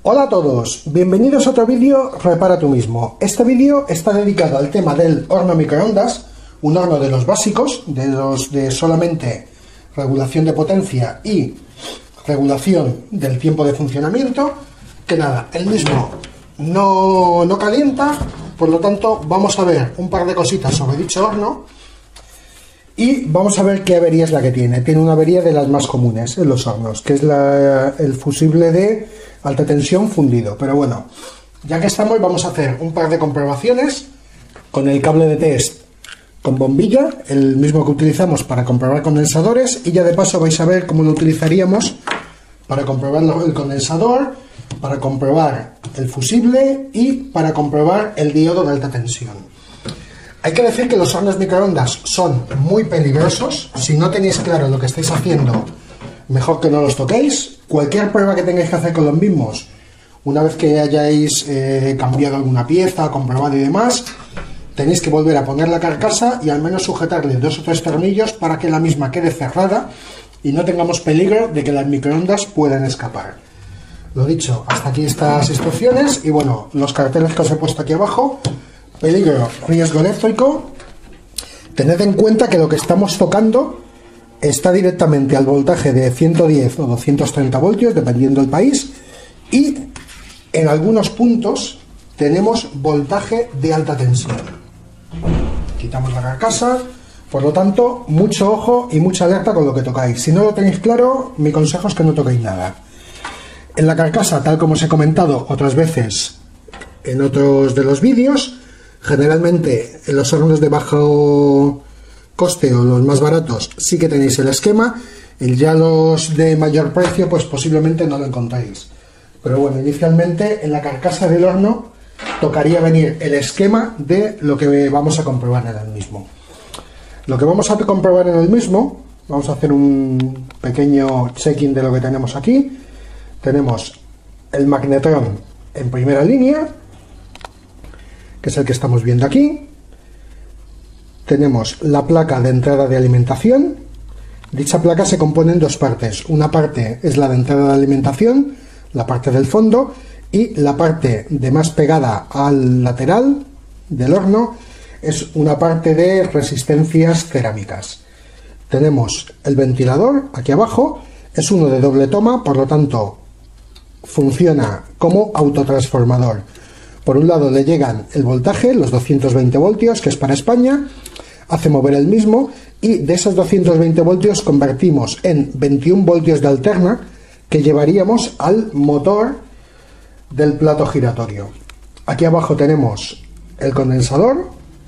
Hola a todos, bienvenidos a otro vídeo Repara tú mismo. Este vídeo está dedicado al tema del horno microondas, un horno de los básicos, de los de solamente regulación de potencia y regulación del tiempo de funcionamiento, que nada, el mismo no calienta, por lo tanto vamos a ver un par de cositas sobre dicho horno y vamos a ver qué avería es la que tiene. Tiene una avería de las más comunes en los hornos, que es el fusible de alta tensión fundido. Pero bueno, ya que estamos, vamos a hacer un par de comprobaciones con el cable de test con bombilla, el mismo que utilizamos para comprobar condensadores, y ya de paso vais a ver cómo lo utilizaríamos para comprobar el condensador, para comprobar el fusible y para comprobar el diodo de alta tensión. Hay que decir que los hornos microondas son muy peligrosos. Si no tenéis claro lo que estáis haciendo, mejor que no los toquéis. Cualquier prueba que tengáis que hacer con los mismos, una vez que hayáis cambiado alguna pieza, comprobado y demás, tenéis que volver a poner la carcasa y al menos sujetarle 2 o 3 tornillos para que la misma quede cerrada y no tengamos peligro de que las microondas puedan escapar. Lo dicho, hasta aquí estas instrucciones y bueno, los carteles que os he puesto aquí abajo. Peligro, riesgo eléctrico. Tened en cuenta que lo que estamos tocando está directamente al voltaje de 110 o 230 voltios, dependiendo del país, y en algunos puntos tenemos voltaje de alta tensión. Quitamos la carcasa, por lo tanto, mucho ojo y mucha alerta con lo que tocáis. Si no lo tenéis claro, mi consejo es que no toquéis nada. En la carcasa, tal como os he comentado otras veces en otros de los vídeos, generalmente en los hornos de bajo coste o los más baratos sí que tenéis el esquema, ya los de mayor precio pues posiblemente no lo encontréis. Pero bueno, inicialmente en la carcasa del horno tocaría venir el esquema de lo que vamos a comprobar en el mismo. Lo que vamos a comprobar en el mismo, vamos a hacer un pequeño check-in de lo que tenemos aquí. Tenemos el magnetrón en primera línea, que es el que estamos viendo aquí. Tenemos la placa de entrada de alimentación. Dicha placa se compone en dos partes. Una parte es la de entrada de alimentación, la parte del fondo, y la parte de más pegada al lateral del horno es una parte de resistencias cerámicas. Tenemos el ventilador aquí abajo, es uno de doble toma, por lo tanto funciona como autotransformador. Por un lado le llegan el voltaje, los 220 voltios, que es para España, hace mover el mismo, y de esos 220 voltios convertimos en 21 voltios de alterna que llevaríamos al motor del plato giratorio. Aquí abajo tenemos el condensador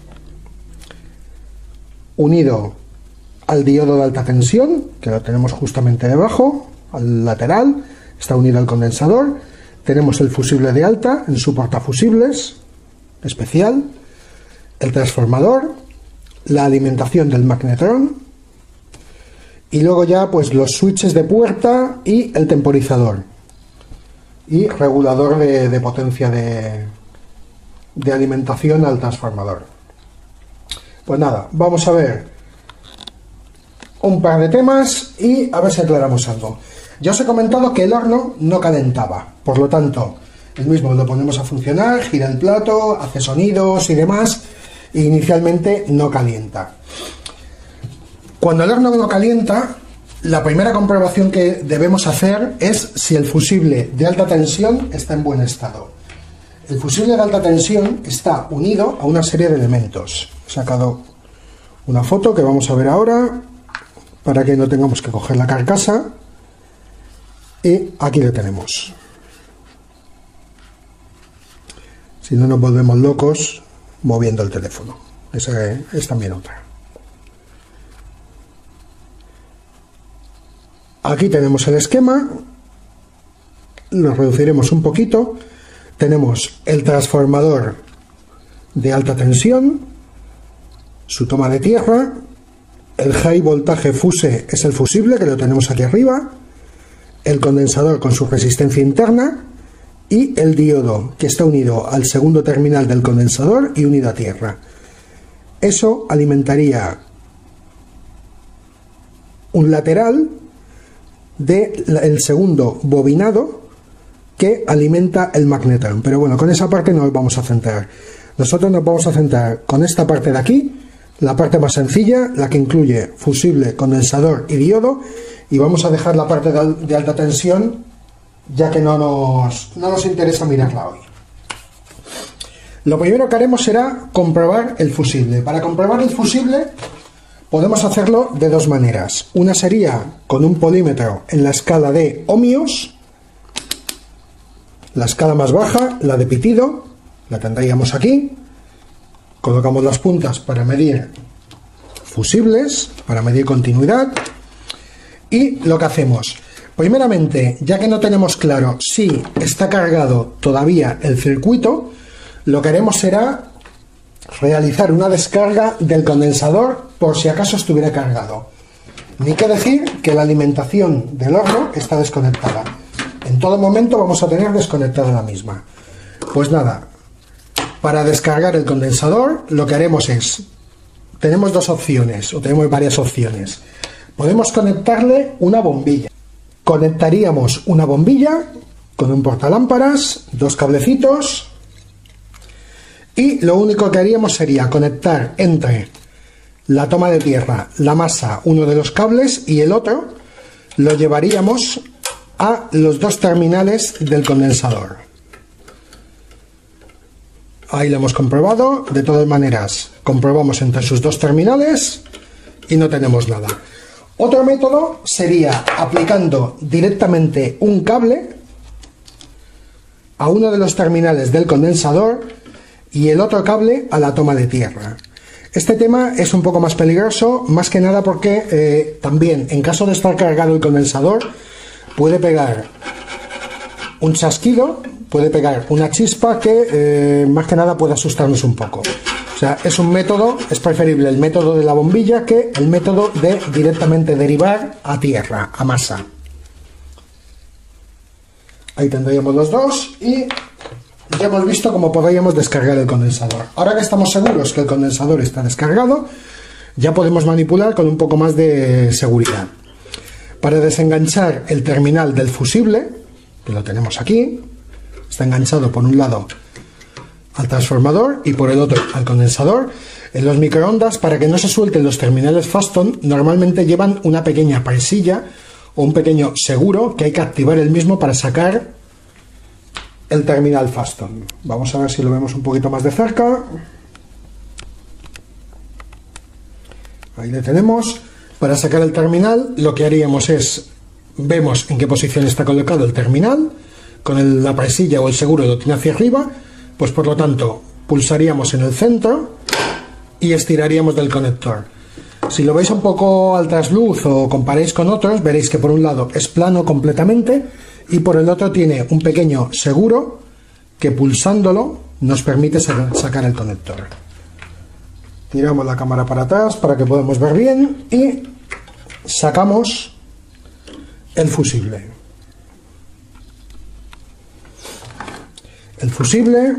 unido al diodo de alta tensión, que lo tenemos justamente debajo, al lateral, está unido al condensador. Tenemos el fusible de alta en su portafusibles especial, el transformador, la alimentación del magnetrón y luego ya pues los switches de puerta y el temporizador y regulador de potencia de alimentación al transformador. Pues nada, vamos a ver un par de temas y a ver si aclaramos algo. Ya os he comentado que el horno no calentaba, por lo tanto, el mismo lo ponemos a funcionar, gira el plato, hace sonidos y demás, e inicialmente no calienta. Cuando el horno no calienta, la primera comprobación que debemos hacer es si el fusible de alta tensión está en buen estado. El fusible de alta tensión está unido a una serie de elementos. He sacado una foto que vamos a ver ahora, para que no tengamos que coger la carcasa. Y aquí lo tenemos. Si no nos volvemos locos moviendo el teléfono. Esa es también otra. Aquí tenemos el esquema. Lo reduciremos un poquito. Tenemos el transformador de alta tensión, su toma de tierra. El high voltaje fuse es el fusible, que lo tenemos aquí arriba. El condensador con su resistencia interna y el diodo, que está unido al segundo terminal del condensador y unido a tierra. Eso alimentaría un lateral del segundo bobinado que alimenta el magnetron. Pero bueno, con esa parte no nos vamos a centrar. Nosotros nos vamos a centrar con esta parte de aquí, la parte más sencilla, la que incluye fusible, condensador y diodo, y vamos a dejar la parte de alta tensión, ya que no nos interesa mirarla hoy. Lo primero que haremos será comprobar el fusible. Para comprobar el fusible podemos hacerlo de dos maneras. Una sería con un polímetro en la escala de ohmios, la escala más baja, la de pitido, la tendríamos aquí. Colocamos las puntas para medir fusibles, para medir continuidad. Y lo que hacemos, primeramente, ya que no tenemos claro si está cargado todavía el circuito, lo que haremos será realizar una descarga del condensador por si acaso estuviera cargado. Ni que decir que la alimentación del horno está desconectada. En todo momento vamos a tener desconectada la misma. Pues nada, para descargar el condensador lo que haremos es, tenemos dos opciones, o tenemos varias opciones. Podemos conectarle una bombilla. Conectaríamos una bombilla con un portalámparas, dos cablecitos, y lo único que haríamos sería conectar entre la toma de tierra, la masa, uno de los cables, y el otro lo llevaríamos a los dos terminales del condensador. Ahí lo hemos comprobado. De todas maneras, comprobamos entre sus dos terminales y no tenemos nada. Otro método sería aplicando directamente un cable a uno de los terminales del condensador y el otro cable a la toma de tierra. Este tema es un poco más peligroso, más que nada porque también, en caso de estar cargado el condensador, puede pegar un chasquido, puede pegar una chispa que más que nada puede asustarnos un poco. O sea, es un método, es preferible el método de la bombilla que el método de directamente derivar a tierra, a masa. Ahí tendríamos los dos y ya hemos visto cómo podríamos descargar el condensador. Ahora que estamos seguros que el condensador está descargado, ya podemos manipular con un poco más de seguridad. Para desenganchar el terminal del fusible, que lo tenemos aquí, está enganchado por un lado al transformador y por el otro al condensador. En los microondas, para que no se suelten los terminales Faston, normalmente llevan una pequeña presilla o un pequeño seguro que hay que activar el mismo para sacar el terminal Faston. Vamos a ver si lo vemos un poquito más de cerca. Ahí le tenemos. Para sacar el terminal, lo que haríamos es, vemos en qué posición está colocado el terminal, con la presilla o el seguro lo tiene hacia arriba, pues por lo tanto pulsaríamos en el centro y estiraríamos del conector. Si lo veis un poco al trasluz o comparéis con otros, veréis que por un lado es plano completamente y por el otro tiene un pequeño seguro que pulsándolo nos permite sacar el conector. Tiramos la cámara para atrás para que podamos ver bien y sacamos el fusible. El fusible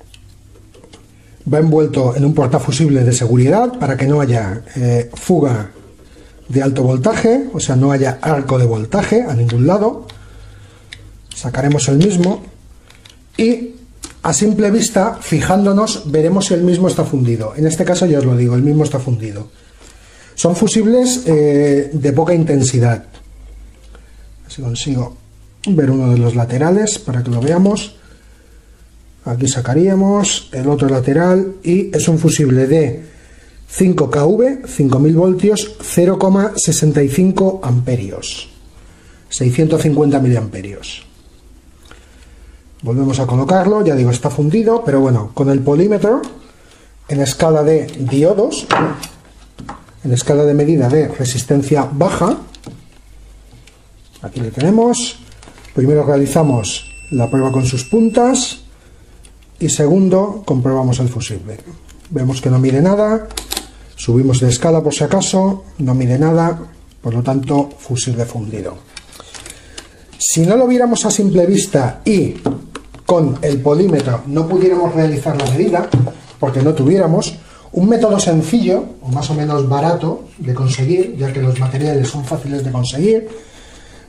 va envuelto en un portafusible de seguridad para que no haya fuga de alto voltaje, o sea, no haya arco de voltaje a ningún lado. Sacaremos el mismo y a simple vista, fijándonos, veremos si el mismo está fundido. En este caso ya os lo digo, el mismo está fundido. Son fusibles de poca intensidad. Si consigo ver uno de los laterales para que lo veamos. Aquí sacaríamos el otro lateral y es un fusible de 5 kV, 5000 voltios, 0,65 amperios, 650 miliamperios. Volvemos a colocarlo, ya digo, está fundido, pero bueno, con el polímetro en escala de diodos, en escala de medida de resistencia baja, aquí le tenemos. Primero realizamos la prueba con sus puntas y segundo comprobamos el fusible. Vemos que no mide nada, subimos de escala por si acaso, no mide nada, por lo tanto fusible fundido. Si no lo viéramos a simple vista y con el polímetro no pudiéramos realizar la medida, porque no tuviéramos, un método sencillo, o más o menos barato de conseguir, ya que los materiales son fáciles de conseguir,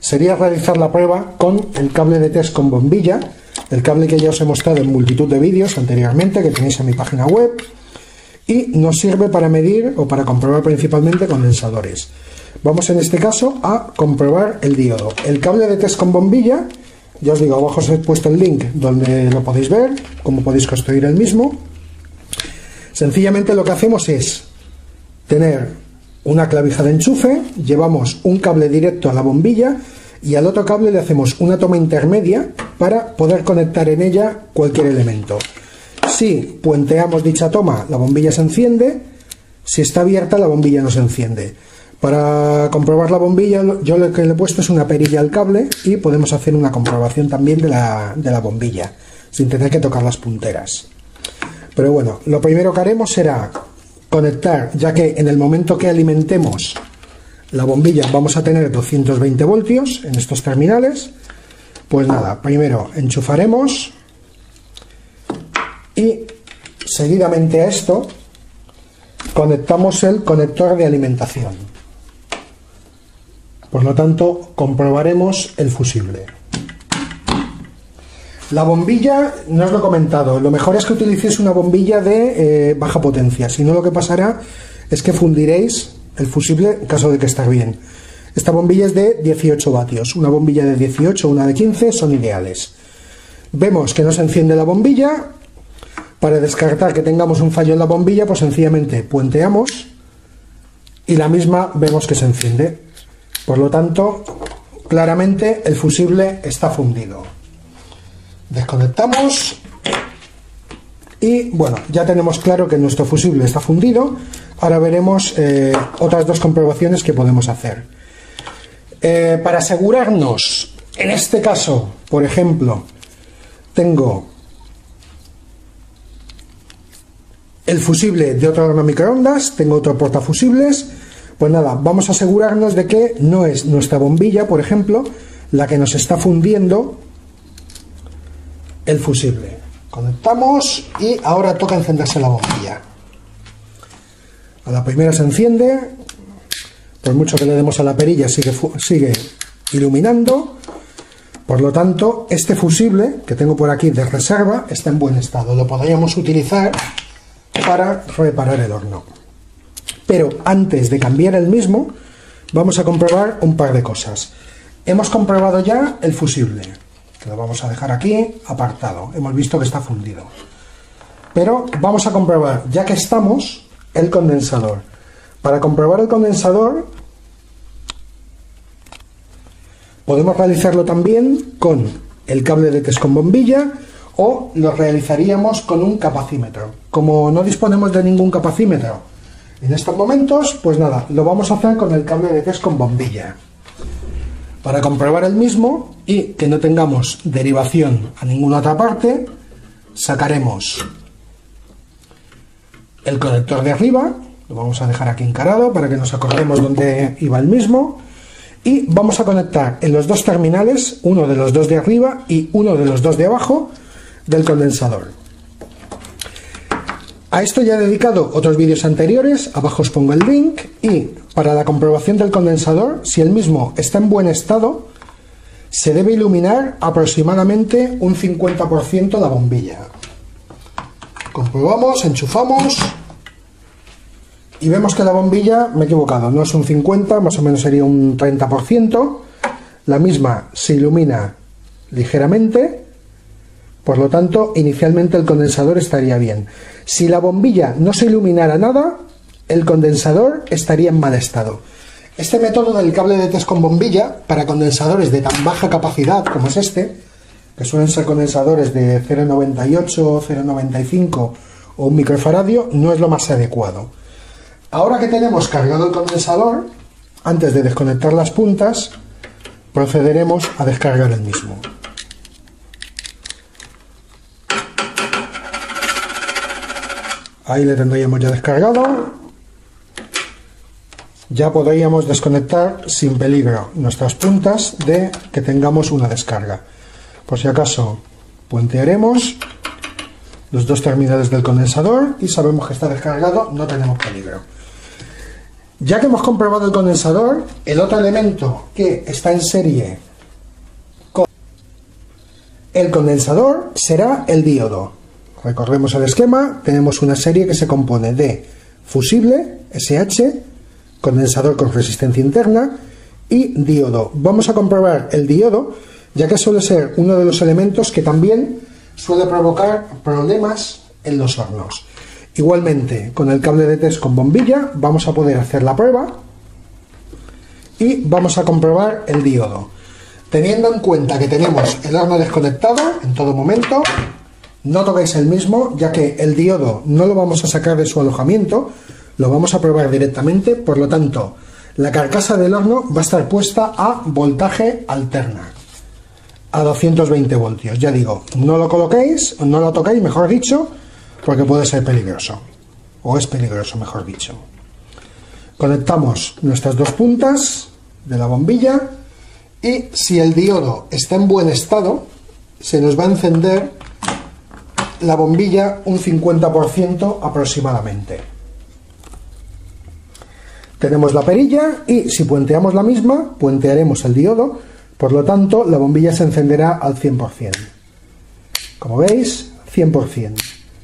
sería realizar la prueba con el cable de test con bombilla, el cable que ya os he mostrado en multitud de vídeos anteriormente, que tenéis en mi página web, y nos sirve para medir o para comprobar principalmente condensadores. Vamos en este caso a comprobar el diodo. El cable de test con bombilla, ya os digo, abajo os he puesto el link donde lo podéis ver, cómo podéis construir el mismo. Sencillamente lo que hacemos es tener una clavija de enchufe, llevamos un cable directo a la bombilla y al otro cable le hacemos una toma intermedia para poder conectar en ella cualquier elemento. Si puenteamos dicha toma, la bombilla se enciende; si está abierta, la bombilla no se enciende. Para comprobar la bombilla, yo lo que le he puesto es una perilla al cable y podemos hacer una comprobación también de la bombilla, sin tener que tocar las punteras. Pero bueno, lo primero que haremos será conectar, ya que en el momento que alimentemos la bombilla vamos a tener 220 voltios en estos terminales. Pues nada, primero enchufaremos y seguidamente a esto conectamos el conector de alimentación. Por lo tanto, comprobaremos el fusible. La bombilla, no os lo he comentado, lo mejor es que utilicéis una bombilla de baja potencia, si no lo que pasará es que fundiréis el fusible en caso de que esté bien. Esta bombilla es de 18 vatios, una bombilla de 18 o una de 15 son ideales. Vemos que no se enciende la bombilla. Para descartar que tengamos un fallo en la bombilla, pues sencillamente puenteamos y la misma vemos que se enciende. Por lo tanto, claramente el fusible está fundido. Desconectamos y bueno, ya tenemos claro que nuestro fusible está fundido. Ahora veremos otras dos comprobaciones que podemos hacer. Para asegurarnos, en este caso, por ejemplo, tengo el fusible de otro horno microondas, tengo otro portafusibles. Pues nada, vamos a asegurarnos de que no es nuestra bombilla, por ejemplo, la que nos está fundiendo el fusible. Conectamos y ahora toca encenderse la bombilla. A la primera se enciende, por mucho que le demos a la perilla sigue iluminando. Por lo tanto, este fusible que tengo por aquí de reserva está en buen estado, lo podríamos utilizar para reparar el horno. Pero antes de cambiar el mismo, vamos a comprobar un par de cosas. Hemos comprobado ya el fusible, que lo vamos a dejar aquí apartado. Hemos visto que está fundido. Pero vamos a comprobar, ya que estamos, el condensador. Para comprobar el condensador, podemos realizarlo también con el cable de test con bombilla o lo realizaríamos con un capacímetro. Como no disponemos de ningún capacímetro en estos momentos, pues nada, lo vamos a hacer con el cable de test con bombilla. Para comprobar el mismo y que no tengamos derivación a ninguna otra parte, sacaremos el conector de arriba, lo vamos a dejar aquí encarado para que nos acordemos dónde iba el mismo, y vamos a conectar en los dos terminales, uno de los dos de arriba y uno de los dos de abajo del condensador. A esto ya he dedicado otros vídeos anteriores, abajo os pongo el link. Y para la comprobación del condensador, si el mismo está en buen estado, se debe iluminar aproximadamente un 50% la bombilla. Comprobamos, enchufamos y vemos que la bombilla, me he equivocado, no es un 50, más o menos sería un 30%. La misma se ilumina ligeramente. Por lo tanto, inicialmente el condensador estaría bien. Si la bombilla no se iluminara nada, el condensador estaría en mal estado. Este método del cable de test con bombilla para condensadores de tan baja capacidad como es este, que suelen ser condensadores de 0,98, 0,95 o un microfaradio, no es lo más adecuado. Ahora que tenemos cargado el condensador, antes de desconectar las puntas, procederemos a descargar el mismo. Ahí le tendríamos ya descargado. Ya podríamos desconectar sin peligro nuestras puntas de que tengamos una descarga. Por si acaso, puentearemos los dos terminales del condensador y sabemos que está descargado, no tenemos peligro. Ya que hemos comprobado el condensador, el otro elemento que está en serie con el condensador será el diodo. Recordemos el esquema, tenemos una serie que se compone de fusible, SH, condensador con resistencia interna y diodo. Vamos a comprobar el diodo, ya que suele ser uno de los elementos que también suele provocar problemas en los hornos. Igualmente, con el cable de test con bombilla vamos a poder hacer la prueba y vamos a comprobar el diodo. Teniendo en cuenta que tenemos el horno desconectado en todo momento, no toquéis el mismo, ya que el diodo no lo vamos a sacar de su alojamiento, lo vamos a probar directamente, por lo tanto, la carcasa del horno va a estar puesta a voltaje alterna, a 220 voltios. Ya digo, no lo coloquéis, no lo toquéis, mejor dicho, porque puede ser peligroso, o es peligroso, mejor dicho. Conectamos nuestras dos puntas de la bombilla y si el diodo está en buen estado, se nos va a encender la bombilla un 50% aproximadamente. Tenemos la perilla y si puenteamos la misma, puentearemos el diodo, por lo tanto la bombilla se encenderá al 100%. Como veis, 100%.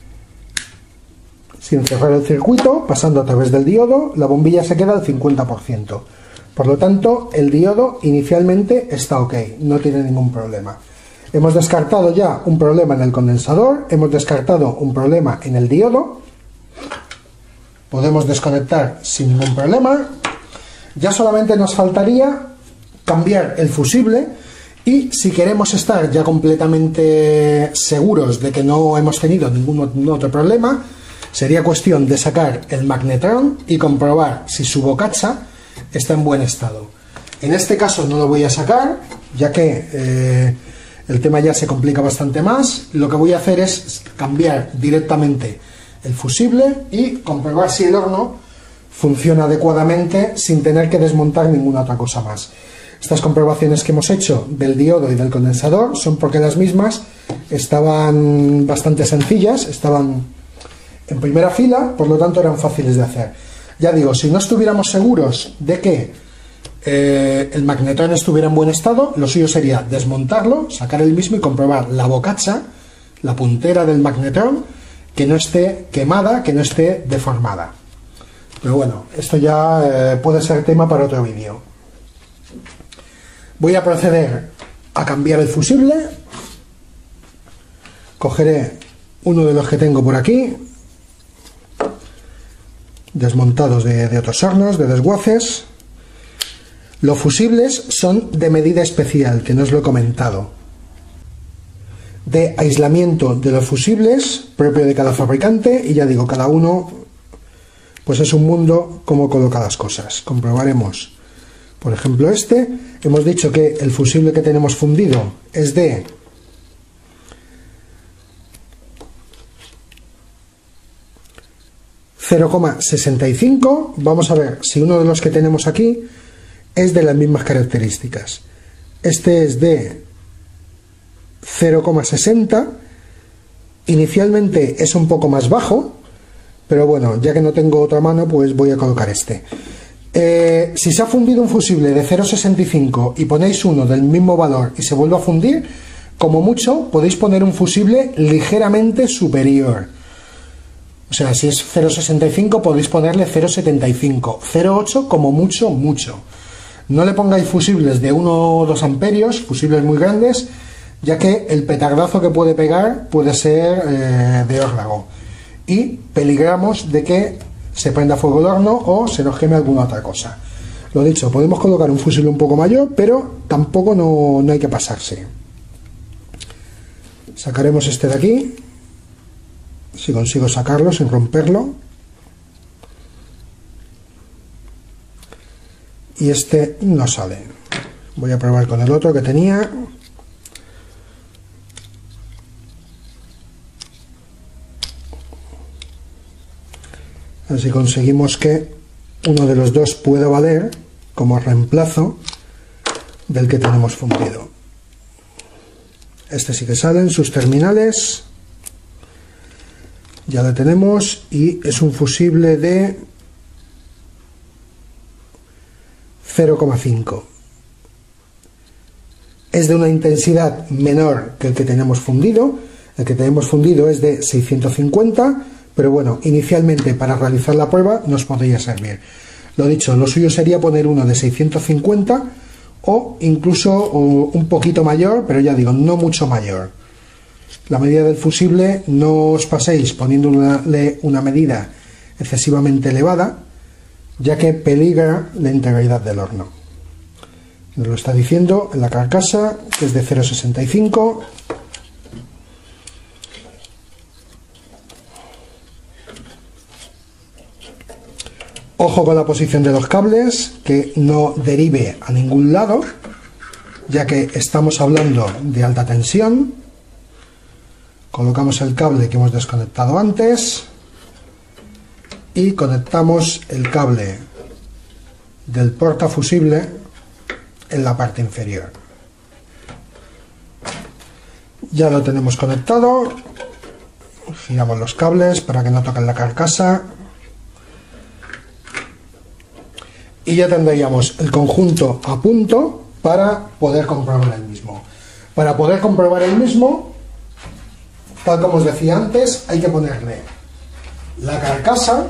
Sin cerrar el circuito, pasando a través del diodo, la bombilla se queda al 50%. Por lo tanto, el diodo inicialmente está ok, no tiene ningún problema. Hemos descartado ya un problema en el condensador, hemos descartado un problema en el diodo. Podemos desconectar sin ningún problema. Ya solamente nos faltaría cambiar el fusible y si queremos estar ya completamente seguros de que no hemos tenido ningún otro problema, sería cuestión de sacar el magnetrón y comprobar si su bocacha está en buen estado. En este caso no lo voy a sacar, ya que el tema ya se complica bastante más. Lo que voy a hacer es cambiar directamente el fusible y comprobar si el horno funciona adecuadamente sin tener que desmontar ninguna otra cosa más. Estas comprobaciones que hemos hecho del diodo y del condensador son porque las mismas estaban bastante sencillas, estaban en primera fila, por lo tanto eran fáciles de hacer. Ya digo, si no estuviéramos seguros de que el magnetrón estuviera en buen estado, lo suyo sería desmontarlo, sacar el mismo y comprobar la bocacha, la puntera del magnetrón, que no esté quemada, que no esté deformada. Pero bueno, esto ya puede ser tema para otro vídeo. Voy a proceder a cambiar el fusible. Cogeré uno de los que tengo por aquí, desmontados de otros hornos, de desguaces. Los fusibles son de medida especial, que no os lo he comentado, de aislamiento de los fusibles propio de cada fabricante, y ya digo, cada uno pues es un mundo cómo coloca las cosas. Comprobaremos, por ejemplo, este. Hemos dicho que el fusible que tenemos fundido es de 0,65. Vamos a ver si uno de los que tenemos aquí es de las mismas características. Este es de 0,60. Inicialmente es un poco más bajo, pero bueno, ya que no tengo otra mano, pues voy a colocar este. Si se ha fundido un fusible de 0,65 y ponéis uno del mismo valor y se vuelve a fundir, como mucho podéis poner un fusible ligeramente superior. O sea, si es 0,65 podéis ponerle 0,75, 0,8 como mucho, mucho. No le pongáis fusibles de 1 o 2 amperios, fusibles muy grandes, ya que el petardazo que puede pegar puede ser de órdago. Y peligramos de que se prenda fuego el horno o se nos queme alguna otra cosa. Lo dicho, podemos colocar un fusible un poco mayor, pero tampoco no hay que pasarse. Sacaremos este de aquí. Si consigo sacarlo sin romperlo. Y este no sale. Voy a probar con el otro que tenía. A ver si conseguimos que uno de los dos pueda valer como reemplazo del que tenemos fundido. Este sí que sale en sus terminales. Ya lo tenemos y es un fusible de 0,5. Es de una intensidad menor que el que tenemos fundido. El que tenemos fundido es de 650, pero bueno, inicialmente para realizar la prueba nos podría servir. Lo dicho, lo suyo sería poner uno de 650 o incluso un poquito mayor, pero ya digo, no mucho mayor. La medida del fusible, no os paséis poniéndole una medida excesivamente elevada, ya que peligra la integridad del horno. Nos lo está diciendo en la carcasa, que es de 0,65. Ojo con la posición de los cables, que no derive a ningún lado, ya que estamos hablando de alta tensión. Colocamos el cable que hemos desconectado antes y conectamos el cable del portafusible en la parte inferior. Ya lo tenemos conectado. Giramos los cables para que no toquen la carcasa. Y ya tendríamos el conjunto a punto para poder comprobar el mismo. Para poder comprobar el mismo, tal como os decía antes, hay que ponerle la carcasa,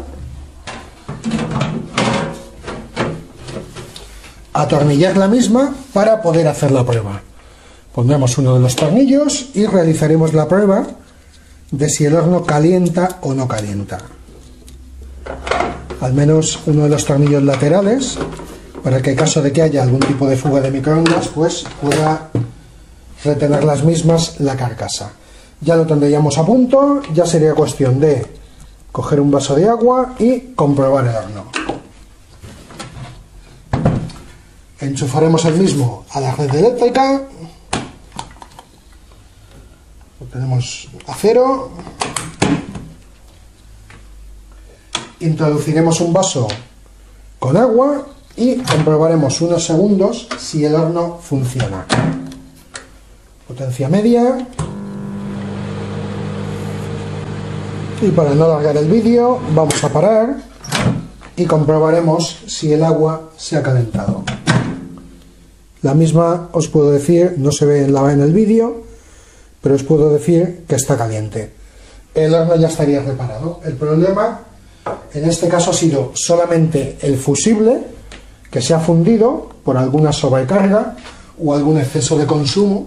atornillar la misma para poder hacer la prueba. Pondremos uno de los tornillos y realizaremos la prueba de si el horno calienta o no calienta. Al menos uno de los tornillos laterales, para que en caso de que haya algún tipo de fuga de microondas, pues pueda retener las mismas la carcasa. Ya lo tendríamos a punto, ya sería cuestión de coger un vaso de agua y comprobar el horno. Enchufaremos el mismo a la red eléctrica. Lo tenemos a cero. Introduciremos un vaso con agua y comprobaremos unos segundos si el horno funciona. Potencia media. Y para no alargar el vídeo, vamos a parar y comprobaremos si el agua se ha calentado. La misma, os puedo decir, no se ve en el vídeo, pero os puedo decir que está caliente. El horno ya estaría reparado. El problema en este caso ha sido solamente el fusible, que se ha fundido por alguna sobrecarga o algún exceso de consumo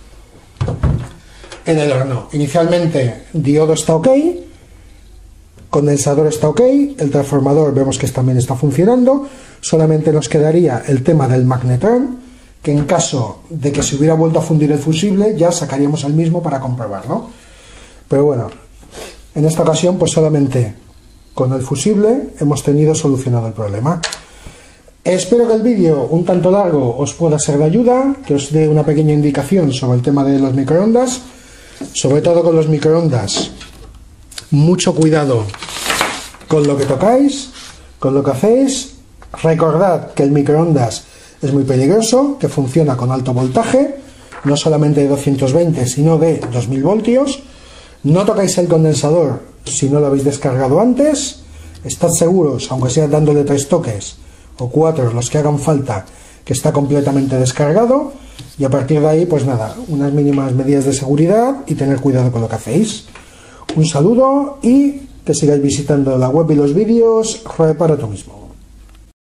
en el horno. Inicialmente diodo está ok, condensador está ok, el transformador vemos que también está funcionando. Solamente nos quedaría el tema del magnetrón, que en caso de que se hubiera vuelto a fundir el fusible ya sacaríamos el mismo para comprobarlo. Pero bueno, en esta ocasión pues solamente con el fusible hemos tenido solucionado el problema. Espero que el vídeo un tanto largo os pueda ser de ayuda, que os dé una pequeña indicación sobre el tema de los microondas, sobre todo con los microondas. Mucho cuidado con lo que tocáis, con lo que hacéis. Recordad que el microondas es muy peligroso, que funciona con alto voltaje, no solamente de 220 sino de 2000 voltios. No tocáis el condensador si no lo habéis descargado antes. Estad seguros, aunque sea dándole 3 toques o 4 los que hagan falta, que está completamente descargado. Y a partir de ahí, pues nada, unas mínimas medidas de seguridad y tener cuidado con lo que hacéis. Un saludo y que sigáis visitando la web y los vídeos. Repara tú mismo.